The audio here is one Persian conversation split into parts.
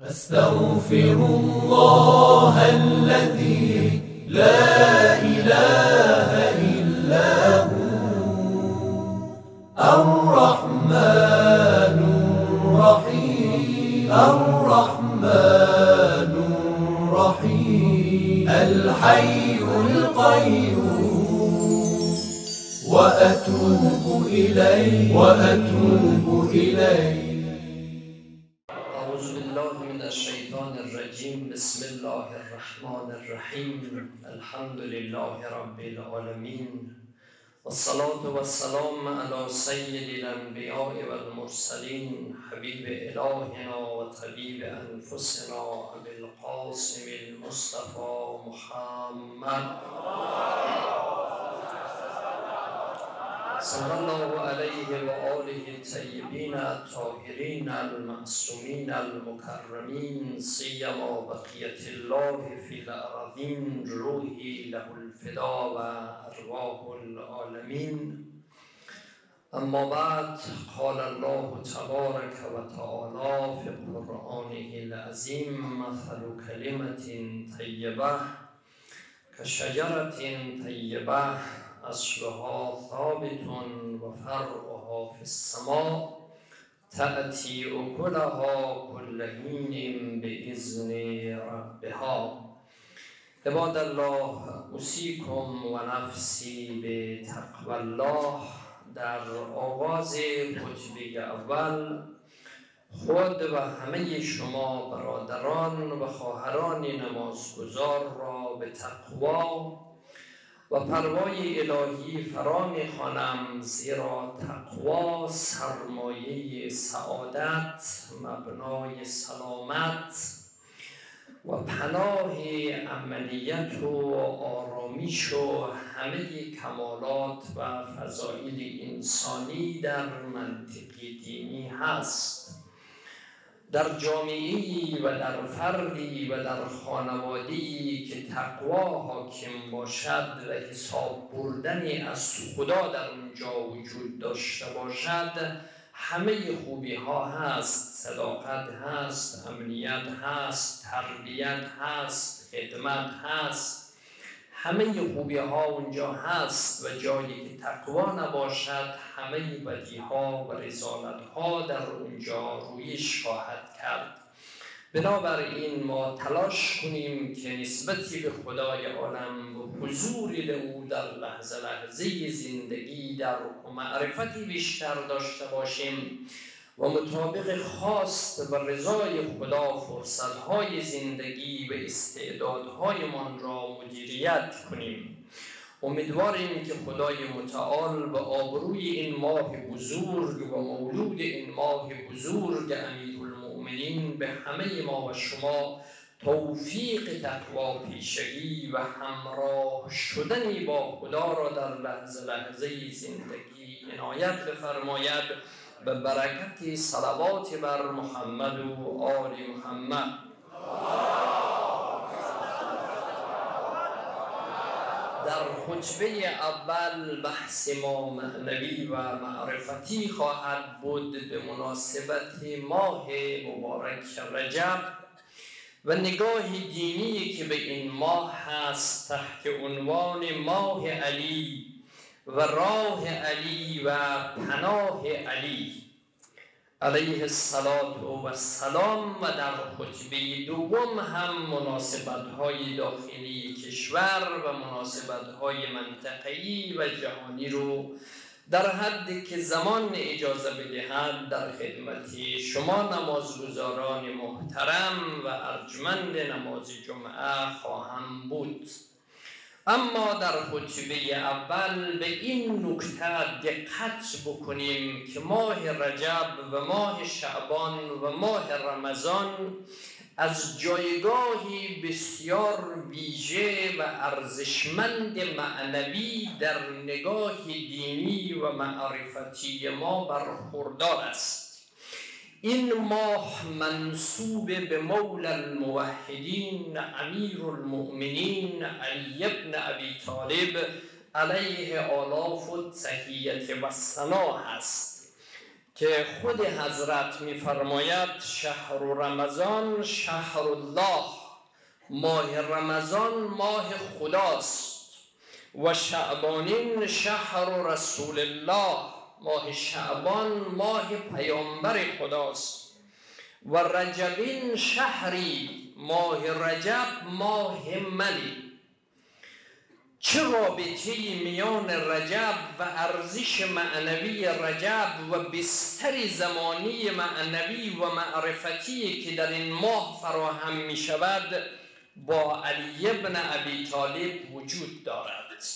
أستغفر الله الذي لا إله إلا هو الرحمن الرحيم الحي القيوم وأتوب إليه أعوذ بالله من الشيطان الرجيم بسم الله الرحمن الرحيم الحمد لله رب العالمين والصلاة والسلام على سيد الأنبياء والمرسلين حبيب إلهنا وطبيب أنفسنا أبي القاسم المصطفى محمد صلى الله عليه وآله الطيبين الطاهرين المعصومين المكرمين سيما بقية الله في الأراضين روحي له الفداء وأرواح العالمين. أما بعد قال الله تبارك وتعالى في قرآنه العظيم مثل كلمة طيبة كشجرة طيبة أصلها ثابت وفرعها في السماء تأتي أكلها كل حين بإذن ربها. عباد الله أوصيكم ونفسي بتقوى الله. در آغاز خطبه اول خود و همه شما برادران و خواهران نمازگزار را به تقوا و پروای الهی فرا می‌خوانم، زیرا تقوا سرمایه سعادت، مبنای سلامت و پناه عملیت و آرامش و همه کمالات و فضائل انسانی در منطق دینی هست. در جامعه‌ای و در فردی و در خانواده‌ای که تقوا حاکم باشد و حساب بردن از خدا در اونجا وجود داشته باشد، همه خوبی ها هست، صداقت هست، امنیت هست، تربیت هست، خدمت هست، همه خوبی ها اونجا هست. و جایی که تقوا نباشد همه بدی ها و رذالت ها در اونجا رویش خواهد کرد. بنابراین ما تلاش کنیم که نسبتی به خدای عالم و حضور او در لحظه لحظه زندگی در معرفتی بیشتر داشته باشیم و مطابق خواست و رضای خدا فرصتهای زندگی و استعدادهایمان را مدیریت کنیم. امیدواریم که خدای متعال به آبروی این ماه بزرگ و مولود این ماه بزرگ امیرالمؤمنین به همه ما و شما توفیق تقوا پیشگی و همراه شدنی با خدا را در لحظه لحظه زندگی عنایت بفرماید. به برکت صلوات بر محمد و آل محمد. در خطبه اول بحث ما معنوی و معرفتی خواهد بود به مناسبت ماه مبارک رجب و نگاه دینی که به این ماه هست تحت عنوان ماه علی و راه علی و پناه علی علیه السلام. و در خطبه دوم هم مناسبت‌های داخلی کشور و مناسبت‌های منطقه‌ای و جهانی رو در حدی که زمان اجازه بدهد در خدمت شما نمازگزاران محترم و ارجمند نماز جمعه خواهم بود. اما در خطبه اول به این نکته دقت بکنیم که ماه رجب و ماه شعبان و ماه رمضان از جایگاهی بسیار ویژه و ارزشمند معنوی در نگاه دینی و معرفتی ما برخوردار است. این ماه منسوب به مولا الموحدین امیرالمؤمنین علی ابن ابی طالب علیه آلاف التحیة و الثنا هست که خود حضرت می‌فرماید شهر رمضان شهر الله، ماه رمضان ماه خداست، و شعبانین شهر رسول الله، ماه شعبان ماه پیامبر خداست، و رجبین شهری، ماه رجب ماه منی. چه رابطه میان رجب و ارزش معنوی رجب و بستر زمانی معنوی و معرفتی که در این ماه فراهم می شود با علی ابن ابی طالب وجود دارد؟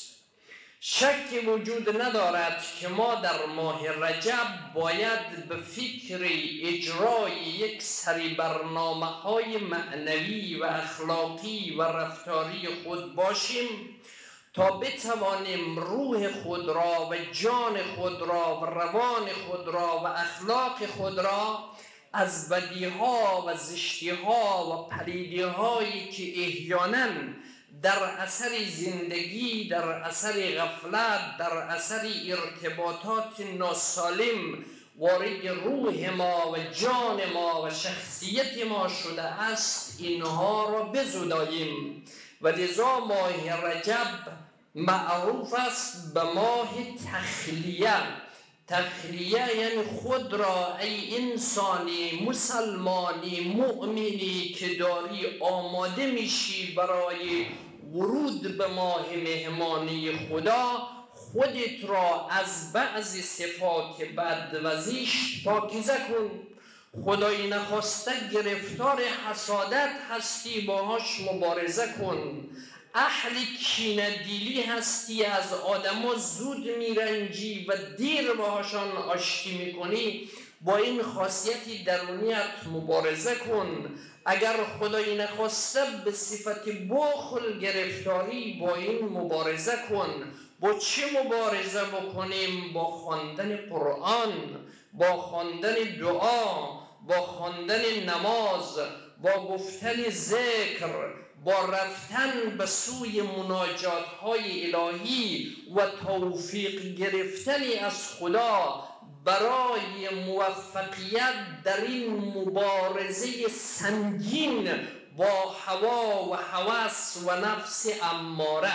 شک وجود ندارد که ما در ماه رجب باید به فکر اجرای یک سری برنامه‌های معنوی و اخلاقی و رفتاری خود باشیم تا بتوانیم روح خود را و جان خود را و روان خود را و اخلاق خود را از بدیها و زشتیها و پلیدی‌هایی که احیاناً در اثر زندگی، در اثر غفلت، در اثر ارتباطات ناسالم وارد روح ما و جان ما و شخصیت ما شده است، اینها را بزداییم. و لذا ماه رجب معروف است به ماه تخلیه. تخلیه یعنی خود را ای انسانی مسلمانی مؤمنی که داری آماده میشی برای ورود به ماه مهمانی خدا، خودت را از بعضی صفات بد و زشت پاکیزه کن. خدای نخواسته گرفتار حسادت هستی، باهاش مبارزه کن. اهل کینه‌دیلی هستی، از آدما زود میرنجی و دیر باهاشان آشتی میکنی، با این خاصیتی درونیت مبارزه کن. اگر خدای نخواسته به صفت بخل گرفتاری، با این مبارزه کن. با چه مبارزه بکنیم؟ با خواندن قرآن، با خواندن دعا، با خواندن نماز، با گفتن ذکر، با رفتن به سوی مناجات های الهی و توفیق گرفتنی از خدا برای موفقیت در این مبارزه سنگین با هوا و هوس و نفس اماره.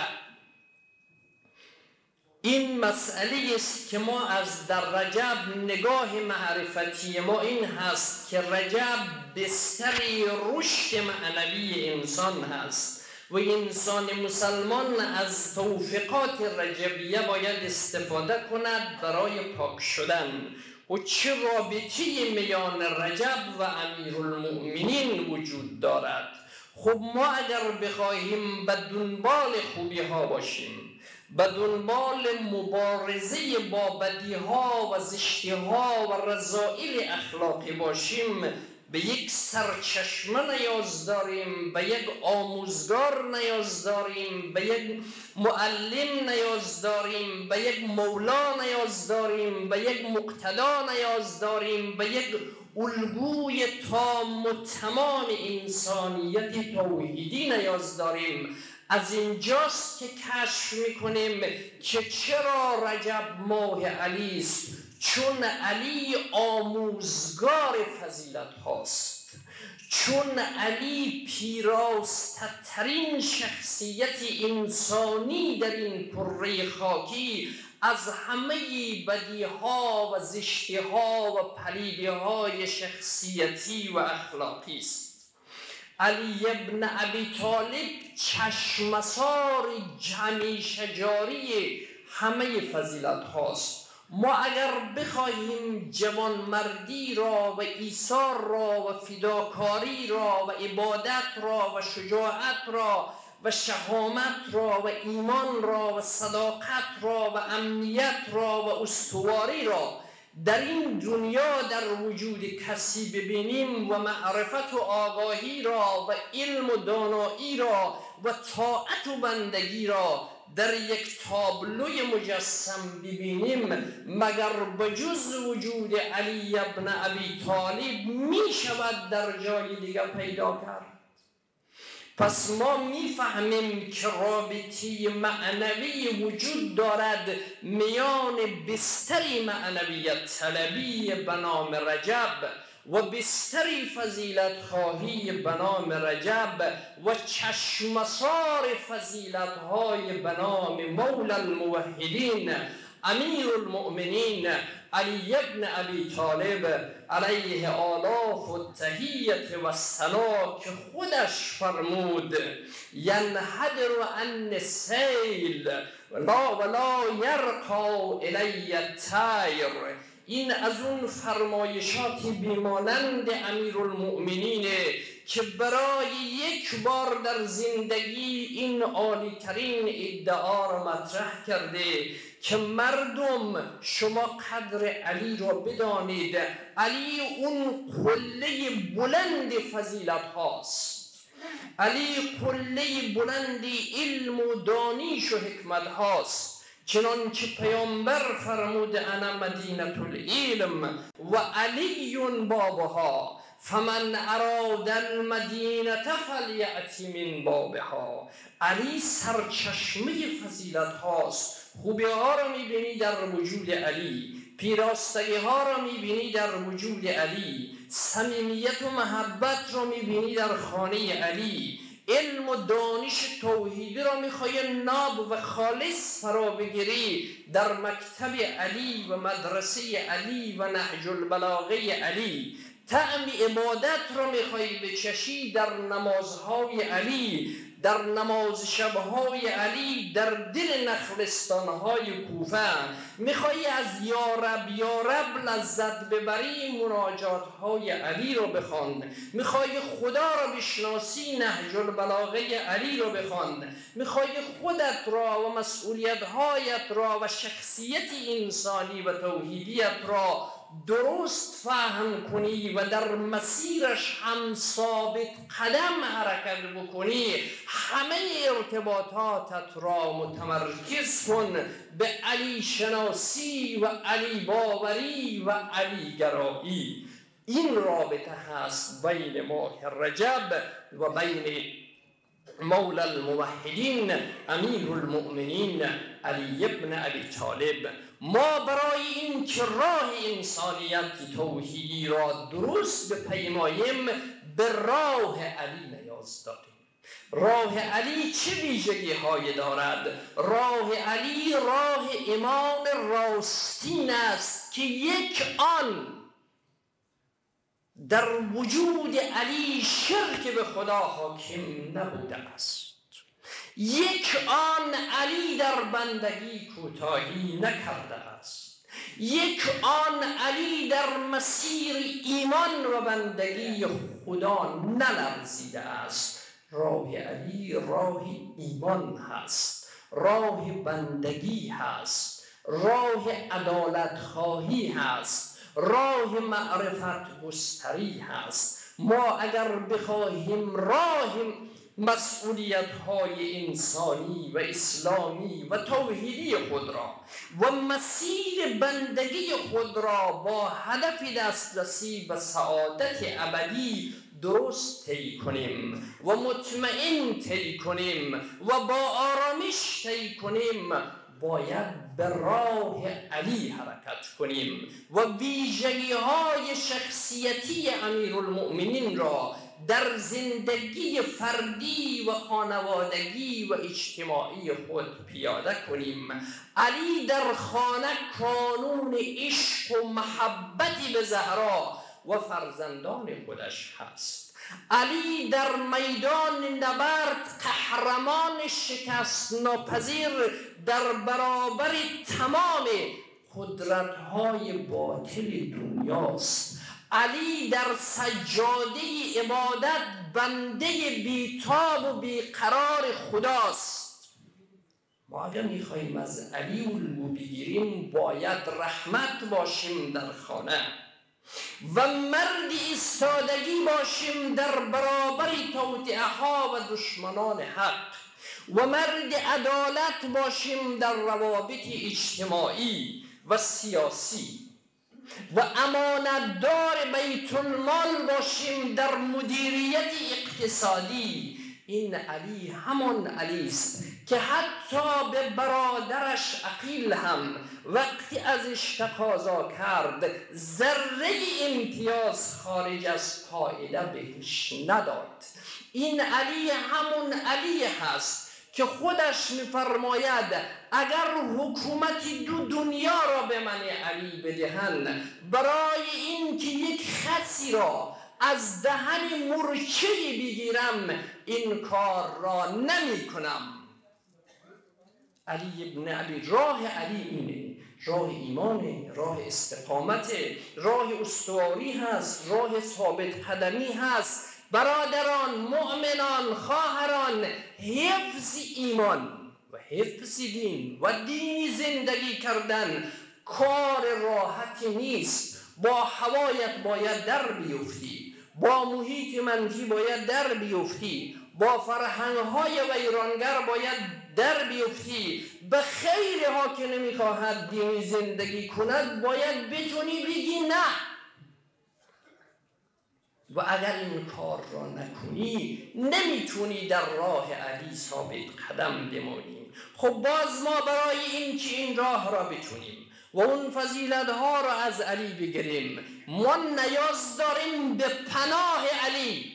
این مسئله است که ما از در رجب نگاه معرفتی ما این هست که رجب بستری رشد معنوی انسان هست و انسان مسلمان از توفیقات رجبیه باید استفاده کند برای پاک شدن. و چه رابطه میان رجب و امیرالمؤمنین وجود دارد؟ خب ما اگر بخواهیم به دنبال خوبی ها باشیم، به دنبال مبارزه با بدیها و زشتیها و رذائل اخلاقی باشیم، به یک سرچشمه نیاز داریم، به یک آموزگار نیاز داریم، به یک معلم نیاز داریم، به یک مولا نیاز داریم، به یک مقتدا نیاز داریم، به یک الگوی تام و تمام انسانیت توحیدی نیاز داریم. از اینجاست که کشف میکنیم که چرا رجب ماه علی است، چون علی آموزگار فضیلت هاست، چون علی پیراسته ترین شخصیت انسانی در این کره خاکی از همه بدیها و زشتیها و پلیدیهای شخصیتی و اخلاقی است. علی ابن ابی طالب چشمسار جمعی شجاری همه فضیلت هاست. ما اگر بخواهیم جوانمردی را و ایثار را و فداکاری را و عبادت را و شجاعت را و شهامت را و ایمان را و صداقت را و امنیت را و استواری را در این دنیا در وجود کسی ببینیم و معرفت و آگاهی را و علم و دانایی را و طاعت و بندگی را در یک تابلوی مجسم ببینیم، مگر بجز وجود علی ابن ابی طالب می شود در جای دیگر پیدا کرد؟ پس ما میفهمیم که رابطه معنوی وجود دارد میان بستری معنویت طلبی به نام رجب و بستری فضیلت خواهی به نام رجب و چشمسار فضیلت های به نام مولا الموحدین امیر المؤمنین علی ابن ابی طالب علیه آلاف و تحییت و سنا که خودش فرمود ینحدر عن السیل ولا یرقا الی الطیر. این از اون فرمایشاتی بیمانند امیرالمؤمنینه که برای یک بار در زندگی این عالی ترین ادعا را مطرح کرده که مردم شما قدر علی را بدانید. علی اون قله بلند فضیلت هاست، علی قله بلند علم و دانش و حکمت هاست، چنانچه پیامبر فرمود انا مدینة العلم و علی بابها فمن اراد المدینة فلیأتی من بابها. علی سرچشمه فضیلت هاست. خوبی ها را میبینی در وجود علی، پیراستگی ها را میبینی در وجود علی، صمیمیت و محبت را میبینی در خانه علی، علم و دانش توحیدی را میخوای ناب و خالص فرا بگیری در مکتب علی و مدرسه علی و نهج البلاغه علی، طعم عبادت را میخوای بچشی در نمازهای علی، در نماز شبهای علی، در دل نخلستانهای کوفه میخوایی از یارب لذت ببری، مناجاتهای علی رو بخوان، میخوای خدا را بشناسی، نهج البلاغه علی رو بخوان، میخوای خودت را و مسئولیتهایت را و شخصیت انسانی و توحیدیت را درست فهم کنی و در مسیرش هم ثابت قدم حرکت بکنی، همه ارتباطاتت را متمرکز کن به علی شناسی و علی باوری و علی گرایی. این رابطه هست بین ماه رجب و بین مولا الموحدین امیر المؤمنین علی ابن ابی طالب. ما برای این که راه انسانیت توحیدی را درست بپیماییم به راه علی نیاز داریم. راه علی چه ویژگی های دارد؟ راه علی راه ایمان راستین است که یک آن در وجود علی شرک به خدا حاکم نبوده است، یک آن علی در بندگی کوتاهی نکرده است، یک آن علی در مسیر ایمان و بندگی خدا نلرزیده است. راه علی راه ایمان هست، راه بندگی هست، راه عدالت خواهی هست، راه معرفت گستری هست. ما اگر بخواهیم راه مسئولیت های انسانی و اسلامی و توحیدی خود را و مسیر بندگی خود را با هدف دسترسی و سعادت ابدی درست طی کنیم و مطمئن طی کنیم و با آرامش طی کنیم، باید به راه علی حرکت کنیم و ویژگی های شخصیتی امیرالمؤمنین را در زندگی فردی و خانوادگی و اجتماعی خود پیاده کنیم. علی در خانه کانون عشق و محبتی به زهرا و فرزندان خودش هست. علی در میدان نبرد قهرمان شکست ناپذیر در برابر تمام قدرت‌های باطل دنیاست. علی در سجاده عبادت بنده بیتاب و بیقرار خداست. ما اگر میخواییم از علی الگو بگیریم باید رحمت باشیم در خانه و مرد ایستادگی باشیم در برابر توطئه ها و دشمنان حق و مرد عدالت باشیم در روابط اجتماعی و سیاسی و امانتدار بیت المال باشیم در مدیریت اقتصادی. این علی همان علی است که حتی به برادرش عقیل هم وقتی ازش تقاضا کرد ذره امتیاز خارج از قاعده بهش نداد. این علی همون علی هست که خودش می‌فرماید اگر حکومتی دو دنیا را به من علی بدهند برای این که یک خسی را از دهن مورچه بگیرم این کار را نمی کنم. علی ابن علی، راه علی اینه، راه ایمانه، راه استقامت، راه استواری هست، راه ثابت قدمی هست. برادران، مؤمنان، خواهران، حفظ ایمان و حفظ دین و دینی زندگی کردن کار راحتی نیست. با هوایت باید در بیفتی، با محیط منفی باید در بیفتی، با فرهنگ‌های ویرانگر باید در بیفتی. به خیرها که نمی‌خواهد دینی زندگی کند باید بتونی بگی نه. و اگر این کار را نکنی نمیتونی در راه علی ثابت قدم بمانی. خب باز ما برای این که این راه را بتونیم و اون فضیلت ها را از علی بگیریم ما نیاز داریم به پناه علی.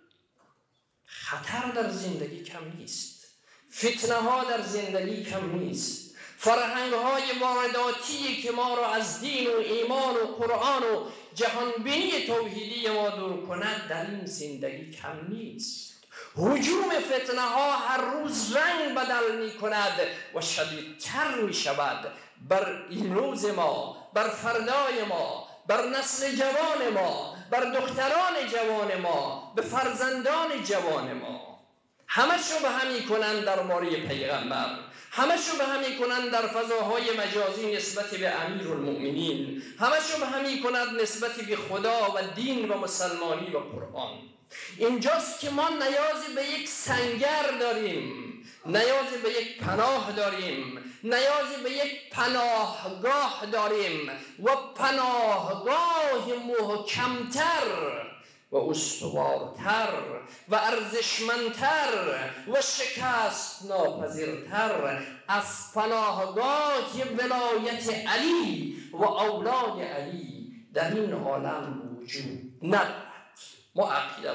خطر در زندگی کم نیست، فتنه ها در زندگی کم نیست، فرهنگ های وارداتی که ما را از دین و ایمان و قرآن و جهانبینی توحیدی ما دور کند در این زندگی کم نیست. هجوم فتنه ها هر روز رنگ بدل می کند و شدیدتر می شود بر این روز ما، بر فردای ما، بر نسل جوان ما، بر دختران جوان ما، به فرزندان جوان ما. همشو به همی کنند در باره پیغمبر، همشو به همی کنند در فضاهای مجازی نسبت به امیرالمؤمنین، همشو به همی کنند نسبت به خدا و دین و مسلمانی و قرآن. اینجاست که ما نیازی به یک سنگر داریم، نیازی به یک پناه داریم، نیازی به یک پناهگاه داریم و پناهگاه محکمتر و استوارتر و ارزشمندتر و شکست ناپذیرتر از پناهگاه ولایت علی و اولاد علی در این عالم وجود ندارد. ما عقیده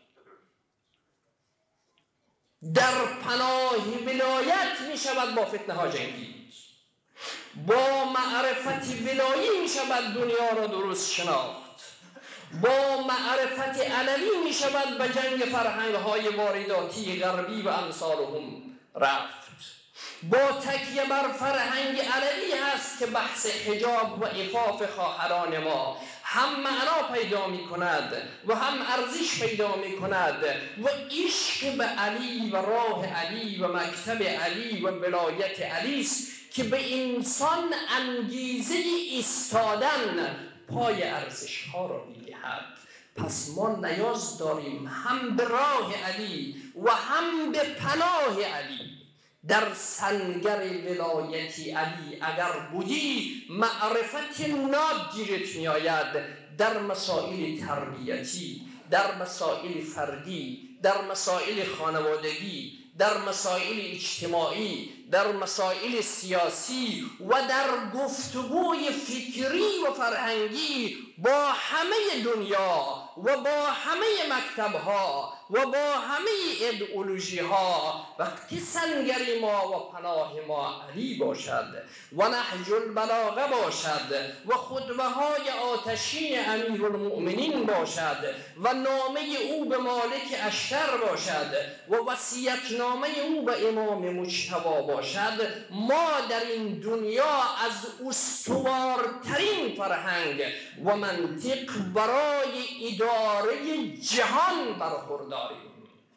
در پناه ولایت می شود با فتنه ها جنگید، با معرفت ولایی می شود دنیا را درست شناخت، با معرفت علوی می شود به جنگ فرهنگ های وارداتی غربی و امثالهم رفت. با تکیه بر فرهنگ علوی هست که بحث حجاب و عفاف خواهران ما هم معنا پیدا می کند و هم ارزش پیدا می کند و عشق به علی و راه علی و مکتب علی و ولایت علی است که به انسان انگیزه ایستادن پای ارزش ها را می‌دهد. پس ما نیاز داریم هم به راه علی و هم به پناه علی. در سنگر ولایتی علی اگر بودی معرفت ناب گیرت می آید در مسائل تربیتی، در مسائل فردی، در مسائل خانوادگی، در مسائل اجتماعی، در مسائل سیاسی و در گفتگوی فکری و فرهنگی با همه دنیا و با همه مکتبها و با همه ایدئولوژی ها. وقتی سنگری ما و پناه ما علی باشد و نهج البلاغه باشد و خطبه های آتشین امیرالمؤمنین باشد و نامه او به مالک اشتر باشد و وصیت‌نامه او به امام مجتبی باشد، ما در این دنیا از استوارترین فرهنگ و منطق برای اداره جهان برخورداریم.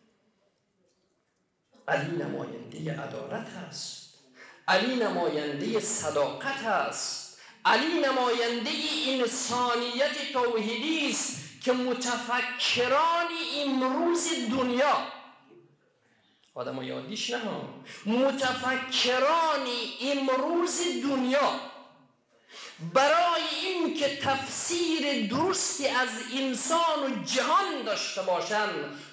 علی نماینده عدالت است، علی نماینده صداقت است، علی نماینده انسانیت توحیدی است که متفکران امروز دنیا، آدم ها یادیش نه، متفکران امروز دنیا برای این که تفسیر درستی از انسان و جهان داشته باشند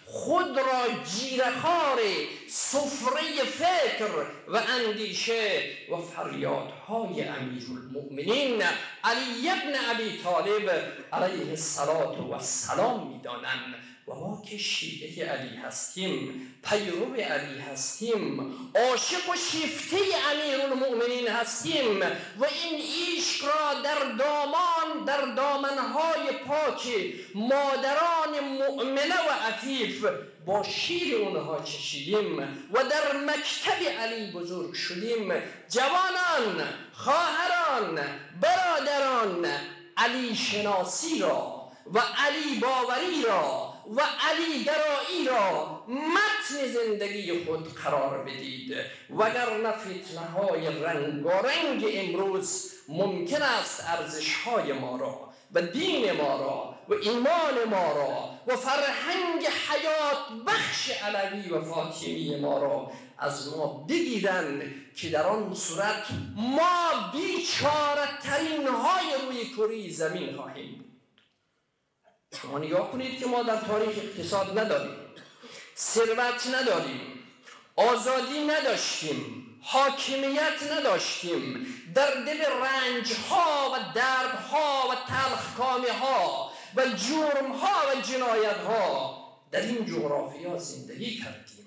خود را جیره‌خوار سفره فکر و اندیشه و فریادهای امیرالمؤمنین علی بن ابی طالب علیه السلام می‌دانند. و ما که شیعه علی هستیم، پیرو علی هستیم، عاشق و شیفته امیرالمؤمنین هستیم و این عشق را در دامنهای پاک مادران مؤمنه و عفیف با شیر اونها چشیدیم و در مکتب علی بزرگ شدیم. جوانان، خواهران، برادران، علی شناسی را و علی باوری را و علی گرایی را متن زندگی خود قرار بدید، وگرنه فتنه‌های رنگارنگ امروز ممکن است ارزش‌های ما را و دین ما را و ایمان ما را و فرهنگ حیات بخش علوی و فاطمی ما را از ما بگیرن که در آن صورت ما بیچاره ترین های روی کره زمین خواهیم بود. شما نگاه کنید که ما در تاریخ اقتصاد نداریم، ثروت نداریم، آزادی نداشتیم، حاکمیت نداشتیم، در دل رنج‌ها و دردها و تلخکامی‌ها و جرم‌ها و جنایت‌ها در این جغرافیا زندگی کردیم.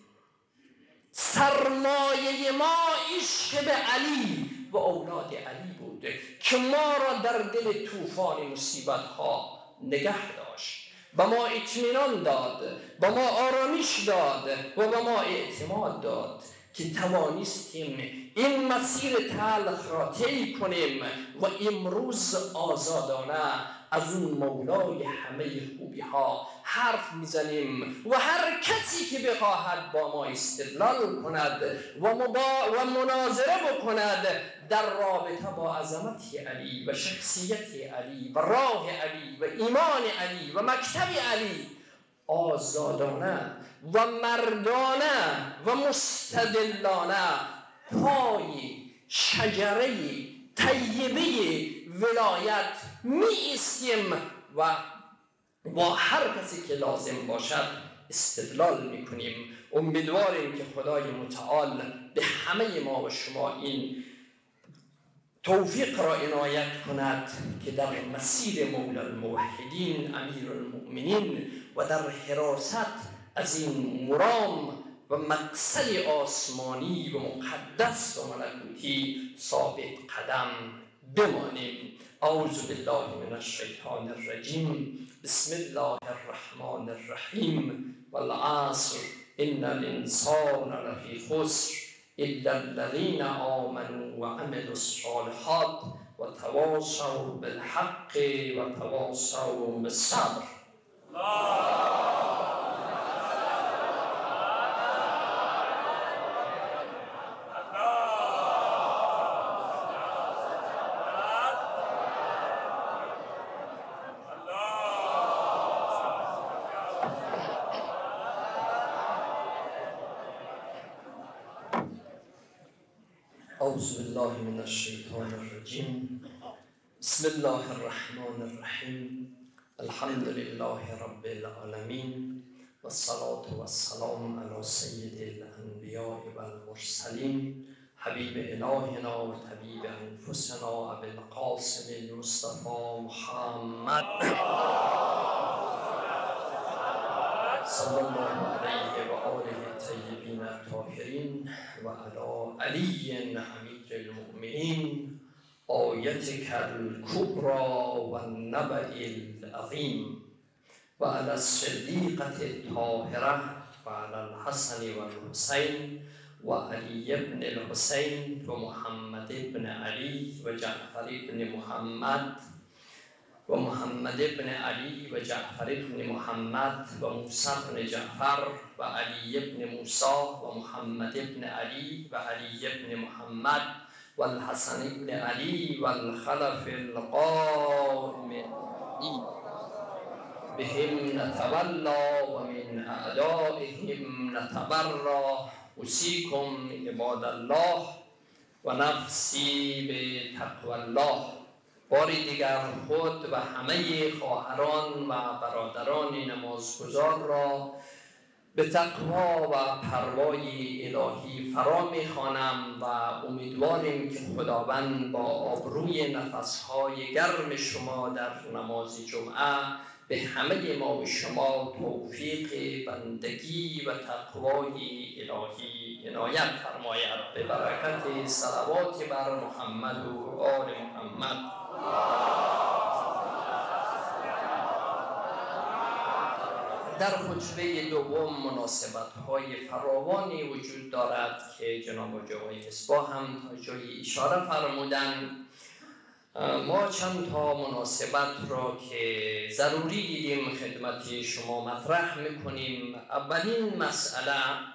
سرمایه ما عشق به علی و اولاد علی بود که ما را در دل طوفان مصیبت‌ها نگه داشت، به ما اطمینان داد، به ما آرامش داد و به ما اعتماد داد که توانستیم این مسیر تلخ را طی کنیم و امروز آزادانه از اون مولای همه خوبی ها حرف میزنیم و هر کسی که بخواهد با ما استدلال کند و مناظره بکند در رابطه با عظمت علی و شخصیت علی و راه علی و ایمان علی و مکتب علی آزادانه و مردانه و مستدلانه پای شجره طیبه ولایت می ایستیم و با هر کسی که لازم باشد استدلال می کنیم. امیدواریم که خدای متعال به همه ما و شما این توفیق را عنایت کند که در مسیر مولی الموحدین امیرالمؤمنین و در حراست از این مرام و مقصد آسمانی و مقدس و ملکوتی ثابت قدم بمانیم. اعوذ بالله من الشیطان الرجیم. بسم الله الرحمن الرحیم. والعصر ان الانسان لفی خسر الا الذين آمنوا وعملوا الصالحات وتواصوا بالحق وتواصوا بالصبر. اعوذ بالله من الشیطان الرجیم. بسم الله الرحمن الرحیم. الحمد لله رب العالمین والصلاة والسلام علی سید الانبیاء والمرسلین حبیب الهنا و طبیب انفسنا ابی القاسم المصطفى محمد صلی الله علیه و آله الطیبین الطاهرین و علی علی امیر المؤمنین آیتک الکبری و النبأ العظیم و علی الصدیقة الطاهرة و علی الحسن و الحسین و علی ابن الحسین و محمد ابن علی و جعفر ابن محمد و محمد ابن علی و جعفر ابن محمد و موسی ابن جعفر و علی ابن موسی و محمد ابن علی و علی ابن محمد و الحسن ابن علی و الخلف القائم بهم نتولا و من اعدائهم نتبرا. اوصیکم عباد الله و نفسی به تقوی الله. باری دیگر خود و همه خواهران و برادران نمازگزار را به تقوا و پروای الهی فرا میخوانم و امیدواریم که خداوند با آبروی نفسهای گرم شما در نماز جمعه به همه ما و شما توفیق بندگی و تقوای الهی عنایت فرماید. به برکت صلوات بر محمد و آل محمد. در خطبه دوم مناسبت‌های فراوانی وجود دارد که جناب آقای مصباح هم تا جایی اشاره فرمودند. ما چند تا مناسبت را که ضروری دیدیم خدمت شما مطرح میکنیم. اولین مسئله،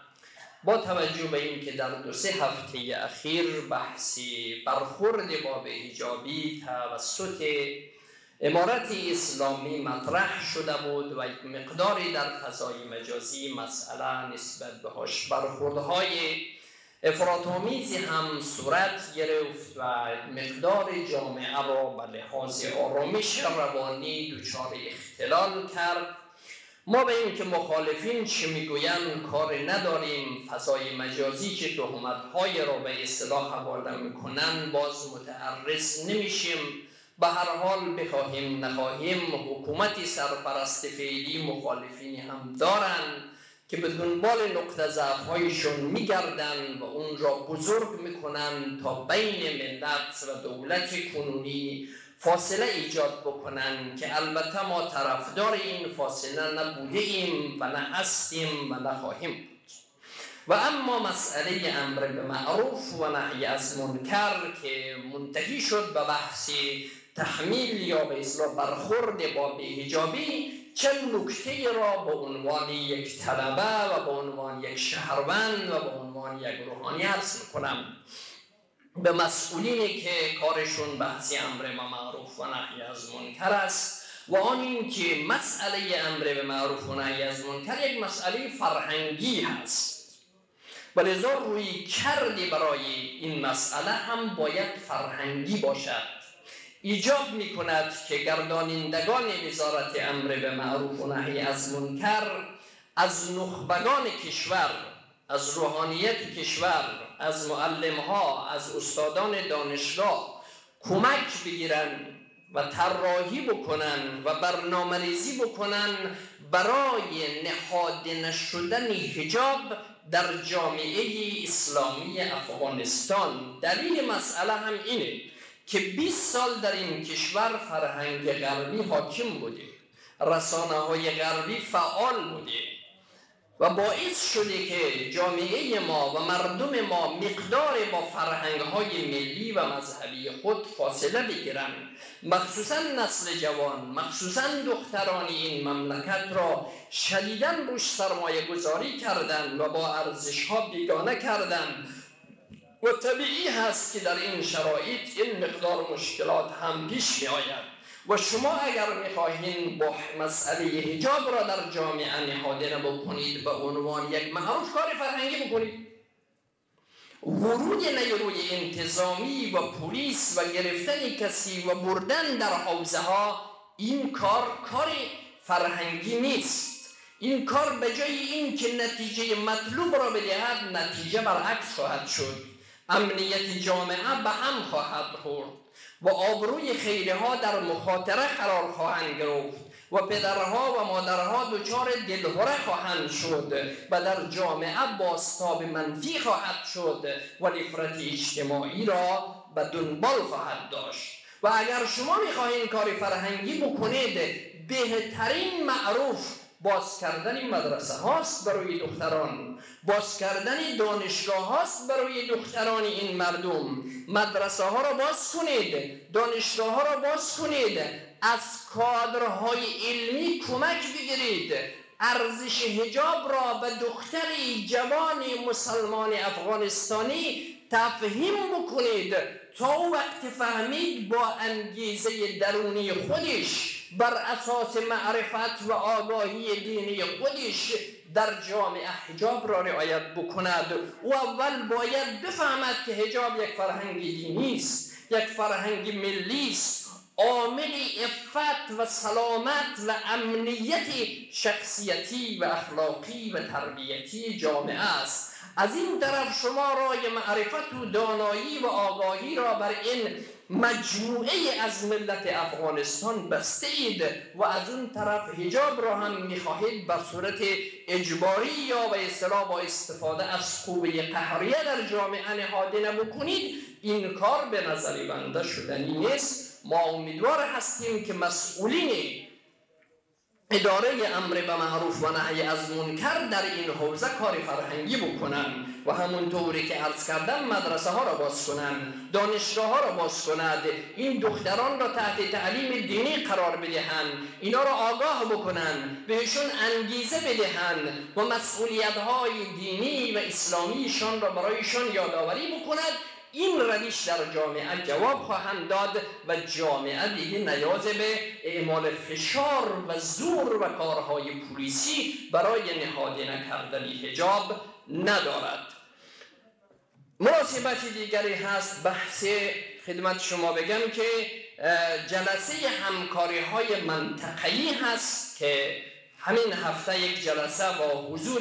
با توجه به این که در 2-3 هفته اخیر بحثی برخورد باب حجابی توسط امارت اسلامی مطرح شده بود و یک مقداری در فضای مجازی مسئله نسبت به برخوردهای افراط‌آمیزی هم صورت گرفت و مقدار جامعه را به لحاظ آرامش روانی دچار اختلال کرد. ما به این که مخالفین چه میگویند کار نداریم، فضای مجازی که تهمت‌های را به اصطلاح حواله میکنند باز متعرض نمیشیم. به هر حال بخواهیم نخواهیم حکومت سرپرست فعلی مخالفینی هم دارند که به دنبال نقطه ضعف‌هایشون میگردند و اون را بزرگ میکنند تا بین ملت و دولت کنونی فاصله ایجاد بکنند که البته ما طرفدار این فاصله نبوده ایم و نه هستیم و نخواهیم بود. و اما مسئله امر به معروف و نهی از منکر که منتهی شد به بحث تحمیل یا به اصطلاح برخورد با بی‌حجابی، چند نکته را به عنوان یک طلبه و به عنوان یک شهروند و به عنوان یک روحانی عرض میکنم به مسئولینی که کارشون بحث امر به معروف و نهی از منکر است، و آن این که مسئله امر به معروف و نهی از منکر یک مسئله فرهنگی هست و لذا روی کردی برای این مسئله هم باید فرهنگی باشد. ایجاب می کند که گردانندگان وزارت امر به معروف و نهی از منکر از نخبگان کشور، از روحانیت کشور، از معلم‌ها، از استادان دانشگاه کمک بگیرن و طراحی بکنن و برنامه‌ریزی بکنن برای نهاده نشدن حجاب در جامعه اسلامی افغانستان. دلیل مسئله هم اینه که 20 سال در این کشور فرهنگ غربی حاکم بوده، رسانه‌های غربی فعال بوده و باعث شده که جامعه ما و مردم ما مقدار با فرهنگ‌های ملی و مذهبی خود فاصله بگیرن. مخصوصاً نسل جوان، مخصوصاً دختران این مملکت را شدیداً روش سرمایه گذاری کردن و با ارزش‌ها بیگانه کردن و طبیعی هست که در این شرایط این مقدار مشکلات هم پیش می آید. و شما اگر می‌خواهید با مسئله حجاب را در جامعه نهاده بکنید به عنوان یک معروف کار فرهنگی بکنید، ورود نیروی انتظامی و پلیس و گرفتن کسی و بردن در حوزه ها، این کار فرهنگی نیست. این کار به جای این که نتیجه مطلوب را بدهد، نتیجه برعکس خواهد شد. امنیت جامعه به هم خواهد خورد و آبروی خیرها در مخاطره قرار خواهند گرفت و پدرها و مادرها دچار دلهره خواهند شد و در جامعه بازتاب منفی خواهد شد و نفرت اجتماعی را به دنبال خواهد داشت. و اگر شما میخواهید کار فرهنگی بکنید، بهترین معروف باز کردن مدرسه هاست برای دختران، باز کردن دانشگاه هاست برای دختران این مردم. مدرسه ها را باز کنید، دانشگاه ها را باز کنید، از کادرهای علمی کمک بگیرید، ارزش حجاب را به دختری جوان مسلمان افغانستانی تفهیم بکنید تا وقت فهمید با انگیزه درونی خودش بر اساس معرفت و آگاهی دینی خودش در جامعه حجاب را رعایت بکند. و اول باید بفهمد که حجاب یک فرهنگ دینی است، یک فرهنگ ملی است. عامل عفت و سلامت و امنیت شخصیتی و اخلاقی و تربیتی جامعه است. از این طرف شما رای معرفت و دانایی و آگاهی را بر این مجموعه از ملت افغانستان بسته اید و از اون طرف حجاب را هم میخواهید بر صورت اجباری یا به اصطلاح با استفاده از قوه قهریه در جامعه نهاده بکنید. این کار به نظر بنده شدنی نیست. ما امیدوار هستیم که مسئولین اداره امر به معروف و نهی از منکر در این حوزه کار فرهنگی بکنن و همونطوری که عرض کردم مدرسه ها را باز کنن، دانشگاه ها را باز کنند، این دختران را تحت تعلیم دینی قرار بدهند، اینا را آگاه بکنن، بهشون انگیزه بدهند و مسئولیت های دینی و اسلامیشان را برایشان یادآوری بکند. این روش در جامعه جواب خواهند داد و جامعه دیگه نیاز به اعمال فشار و زور و کارهای پلیسی برای نهاده نکردن حجاب ندارد. مناسبت دیگری هست، بحث خدمت شما بگم که جلسه همکاری های منطقه‌ای هست که همین هفته یک جلسه با حضور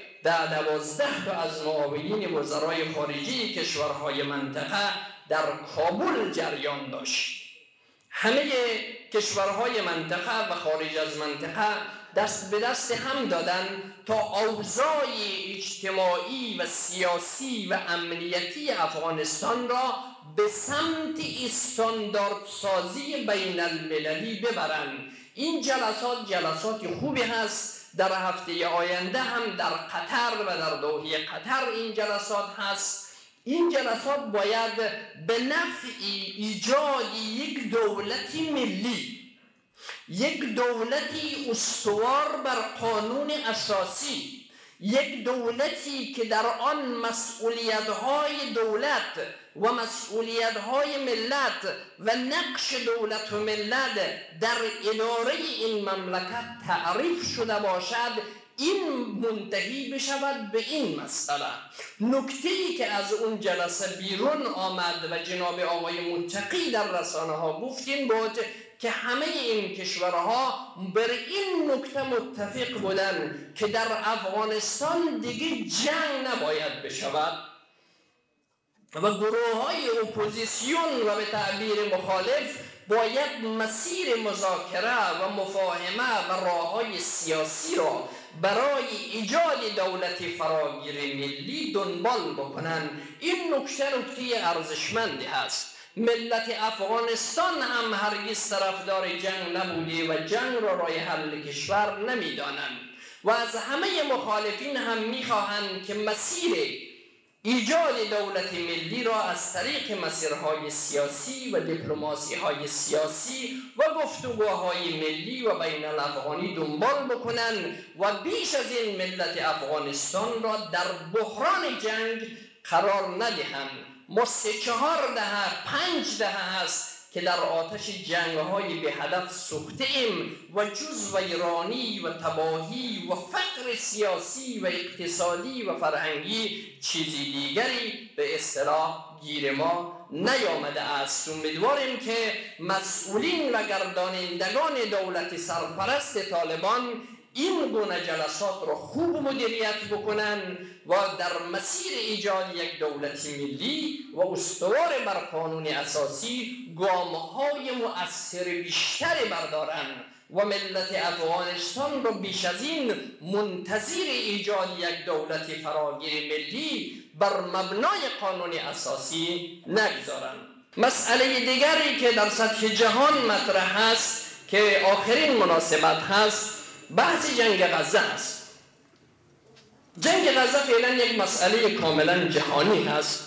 12 تا از معاونین وزرای خارجی کشورهای منطقه در کابل جریان داشت. همه کشورهای منطقه و خارج از منطقه دست به دست هم دادن تا اوضاع اجتماعی و سیاسی و امنیتی افغانستان را به سمت استانداردسازی بین المللی ببرند. این جلسات خوبی هست. در هفته آینده هم در قطر و در دوحه قطر این جلسات هست. این جلسات باید به نفع ایجاد یک دولتی ملی، یک دولتی استوار بر قانون اساسی، یک دولتی که در آن مسئولیت‌های دولت و مسئولیت‌های ملت و نقش دولت و ملت در اداره این مملکت تعریف شده باشد. این منتهی بشود به این مسئله. نکته‌ای که از اون جلسه بیرون آمد و جناب آقای متقی در رسانه ها گفتین بود که همه این کشورها بر این نکته متفق بودن که در افغانستان دیگه جنگ نباید بشود و گروه های اپوزیسیون و به تعبیر مخالف باید مسیر مذاکره و مفاهمه و راه‌های سیاسی را برای ایجاد دولتی فراگیر ملی دنبال بکنن. این نکته ارزشمندی است. ملت افغانستان هم هرگز طرفدار جنگ نبوده و جنگ را راه حل کشور نمیدانند و از همه مخالفین هم میخواهند که مسیر ایجاد دولت ملی را از طریق مسیرهای سیاسی و دیپلماسی‌های سیاسی و گفتگوهای ملی و بین الافغانی دنبال بکنند و بیش از این ملت افغانستان را در بحران جنگ قرار ندهند. ما 3-4 دهه 5 دهه است که در آتش جنگ‌های به هدف سوخته ایم و جز ویرانی و تباهی و فقر سیاسی و اقتصادی و فرهنگی چیزی دیگری به اصطلاح گیر ما نیامده است. امیدواریم که مسئولین و گردانندگان دولت سرپرست طالبان این گونه جلسات را خوب مدیریت بکنن و در مسیر ایجاد یک دولت ملی و استوار بر قانون اساسی گام‌های مؤثر بیشتری بردارن و ملت افغانستان را بیش از این منتظر ایجاد یک دولت فراگیر ملی بر مبنای قانون اساسی نگذارن. مسئله دیگری که در سطح جهان مطرح است که آخرین مناسبت هست بحث جنگ غزه است. جنگ غزه فعلا یک مسئله کاملا جهانی هست.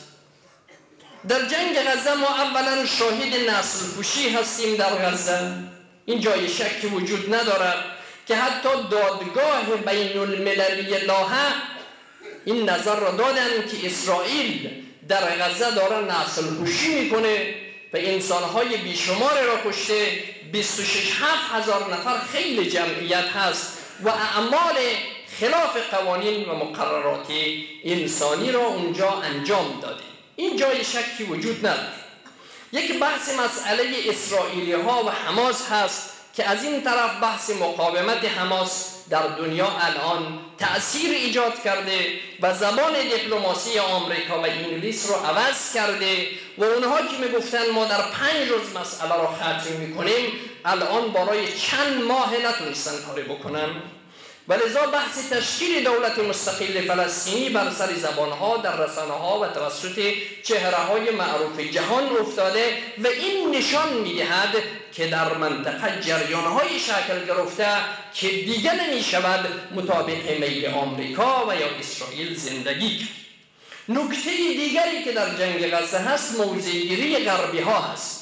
در جنگ غزه ما اولا شاهد نسل کشی هستیم در غزه. این جای شکی وجود ندارد که حتی دادگاه بین المللی لاهه این نظر را دادن که اسرائیل در غزه داره نسل کشی میکنه و انسانهای بیشمار را کشته. 26,000 نفر خیلی جمعیت هست و اعمال خلاف قوانین و مقررات انسانی را اونجا انجام داده. این جای شکی وجود نداره. یک بحث مسئله اسرائیلی ها و حماس هست که از این طرف بحث مقاومت حماس در دنیا الان تأثیر ایجاد کرده و زبان دیپلماسی آمریکا و انگلیس رو عوض کرده و اونها که میگفتن ما در 5 روز مسئله رو ختم میکنیم الان برای چند ماه نتونستن کاری بکنن. ولذا بحث تشکیل دولت مستقل فلسطینی بر سر زبانها در رسانه‌ها و توسط چهره‌های معروف جهان افتاده و این نشان می‌دهد که در منطقه جریان‌های شکل گرفته که دیگر نمی‌شود مطابق میل آمریکا و یا اسرائیل زندگی کرد. نکته دیگری که در جنگ غزه هست موضع‌گیری غربی‌ها هست.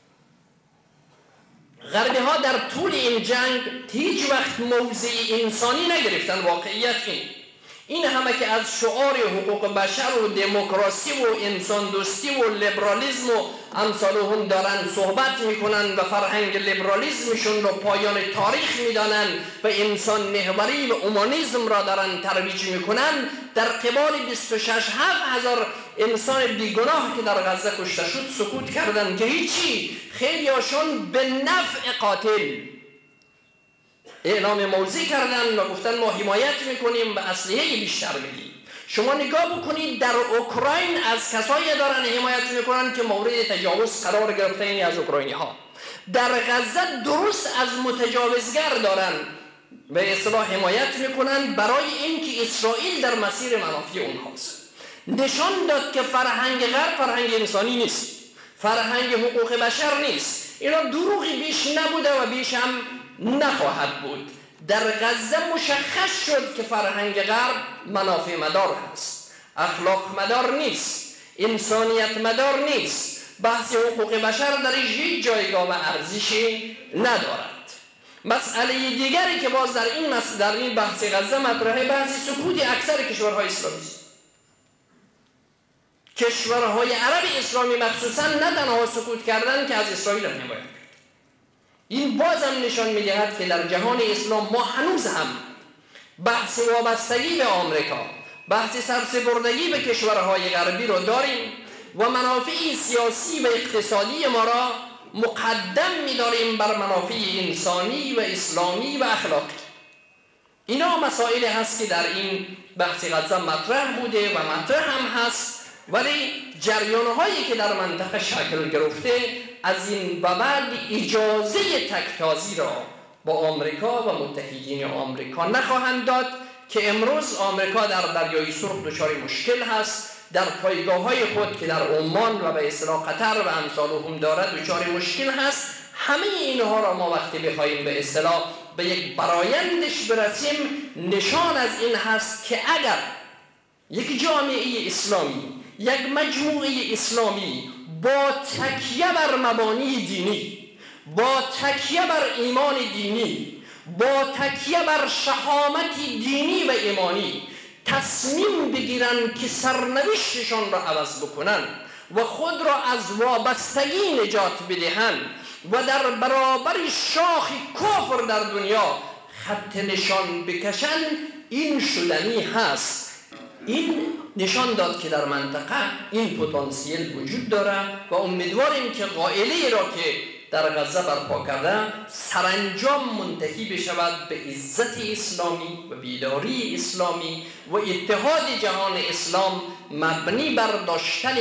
غربی ها در طول این جنگ هیچ وقت موضع انسانی نگرفتن. واقعیت این همه که از شعار حقوق بشر و دموکراسی و انسان دوستی و لیبرالیسم و امثالهم دارن صحبت میکنن و فرهنگ لیبرالیسمشون رو پایان تاریخ میدانن و انسان محوری و اومانیسم را دارن ترویج میکنن، در قبال 26,000 انسان بیگناه که در غزه کشته شد سکوت کردن که هیچی. خیلی هاشون به نفع قاتل اعلام موضع کردن و گفتن ما حمایت میکنیم و اسلحه بیشتر میدیم. شما نگاه بکنید در اوکراین از کسایی دارن حمایت میکنن که مورد تجاوز قرار گرفته این از اوکراینی ها. در غزه درست از متجاوزگر دارن به اصطلاح حمایت میکنن برای اینکه اسرائیل در مسیر منافع اونهاست. نشان داد که فرهنگ غرب فرهنگ انسانی نیست، فرهنگ حقوق بشر نیست. اینا دروغی بیش نبوده و بیش هم نخواهد بود. در غزه مشخص شد که فرهنگ غرب منافع مدار هست، اخلاق مدار نیست، انسانیت مدار نیست. بحث حقوق بشر در هیچ جایگاه و ارزشی ندارد. مسئله دیگری که باز در این بحث غزه مطرحه بحث سکوت اکثر کشورهای اسلامی است. کشورهای عرب اسلامی مخصوصا نه تنها سکوت کردن که از اسرائیل هم حمایت. این بازم نشان می‌دهد که در جهان اسلام ما هنوز هم بحث وابستگی به آمریکا، بحث سرسپردگی به کشورهای غربی رو داریم و منافع سیاسی و اقتصادی ما را مقدم می‌داریم بر منافع انسانی و اسلامی و اخلاقی. اینا مسائلی هست که در این بحث غزه مطرح بوده و مطرح هم هست، ولی جریان‌هایی که در منطقه شکل گرفته از این بعد اجازه تکتازی را با آمریکا و متحدین آمریکا نخواهند داد که امروز آمریکا در دریای سرخ دچار مشکل هست، در پایگاه‌های خود که در عمان و به اصطلاح قطر و امثالهم دارد دچار مشکل هست. همه اینها را ما وقتی بخواهیم به اصطلاح به یک برایندش برسیم نشان از این هست که اگر یک جامعه اسلامی، یک مجموعه اسلامی با تکیه بر مبانی دینی، با تکیه بر ایمان دینی، با تکیه بر شهامت دینی و ایمانی تصمیم بگیرن که سرنوشتشان را عوض بکنن و خود را از وابستگی نجات بدهند و در برابر شاخ کفر در دنیا خط نشان بکشن، این شدنی هست. این نشان داد که در منطقه این پتانسیل وجود داره و امیدواریم که قائله را که در غزه برپا کرده سرانجام منتهی بشود به عزت اسلامی و بیداری اسلامی و اتحاد جهان اسلام مبنی بر داشتن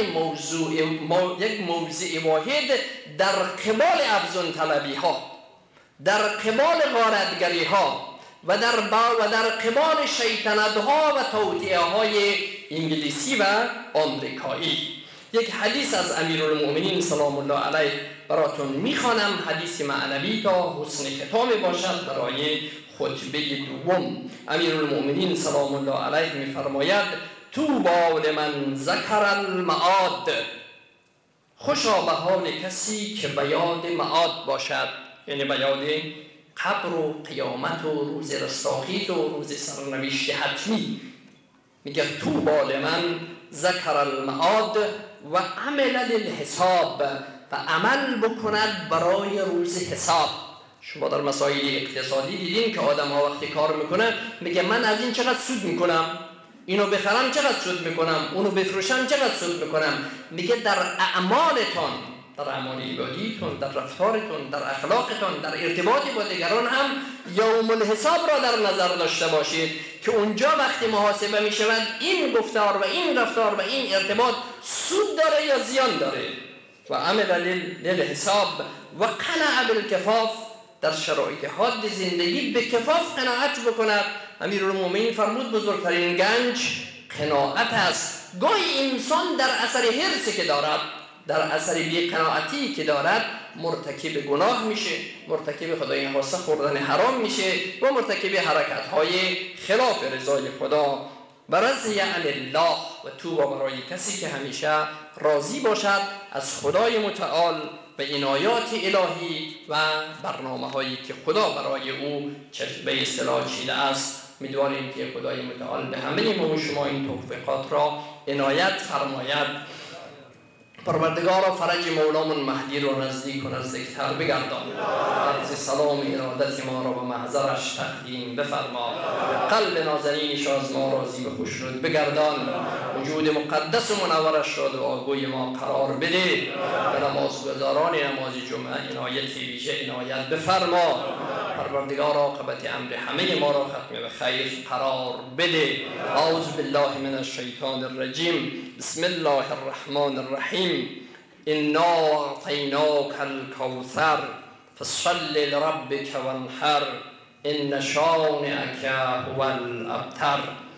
یک موضع واحد در قبال افزون طلبی ها، در قبال غارتگری ها و در قبال شیطنت ها و توطئه های انگلیسی و آمریکایی. یک حدیث از امیرالمؤمنین سلام الله علیه براتون میخوانم، حدیث معنوی تا حسن ختام باشد برای خطبه دوم. امیرالمؤمنین سلام الله علیه میفرماید طوبی لمن ذکر المعاد، خوشا به حال کسی که به یاد معاد باشد، یعنی به یاد قبر و قیامت و روز رستاخیز و روز سرنوشت حتمی. میگه طوبی لمن ذکر المعاد و عمل للحساب، و عمل بکند برای روز حساب. شما در مسائل اقتصادی دیدین که آدم ها وقتی کار میکنه میگه من از این چقدر سود میکنم، اینو بخرم چقدر سود میکنم، اونو بفروشم چقدر سود میکنم. میگه در در اعمال عبادیتون، در رفتارتون، در اخلاقتون، در ارتباط با دیگران هم یوم الحساب را در نظر داشته باشید که اونجا وقتی محاسبه می شود این گفتار و این رفتار و این ارتباط سود داره یا زیان داره. و عمل للحساب و قناع بالکفاف، در شرایط حاد زندگی به کفاف قناعت بکند. امیرالمومنین فرمود بزرگترین گنج قناعت است. گاهی انسان در اثر حرصی که دارد، در اثر بی‌قناعتی که دارد، مرتکب گناه میشه، مرتکب خدای نخواسته خوردن حرام میشه و مرتکب حرکت‌های خلاف رضای خدا. برضی عن الله و توبه برای کسی که همیشه راضی باشد از خدای متعال و عنایات الهی و برنامه هایی که خدا برای او به اصطلاح چیده است. می‌دواریم که خدای متعال به همه ما و شما این توفیقات را عنایت فرماید. پروردگارا فرج مولامون مهدی رو نزدیک و نزدیکتر بگردان. عرض سلام ارادت ما را به محضرش تقدیم بفرما. قلب نازنینش از ما راضی و خوشنود بگردان. وجود مقدس و منورش را دعاگوی ما قرار بده. به نمازگزاران نماز جمعه عنایت ویژه عنایت بفرما. پروردگار عاقبت امر همه ما را ختم به خیر قرار بده. اعوذ بالله من الشیطان الرجیم. بسم الله الرحمن الرحیم. انا اعطیناک الکوثر فصل لربک وانحر ان شانئک هو الابتر.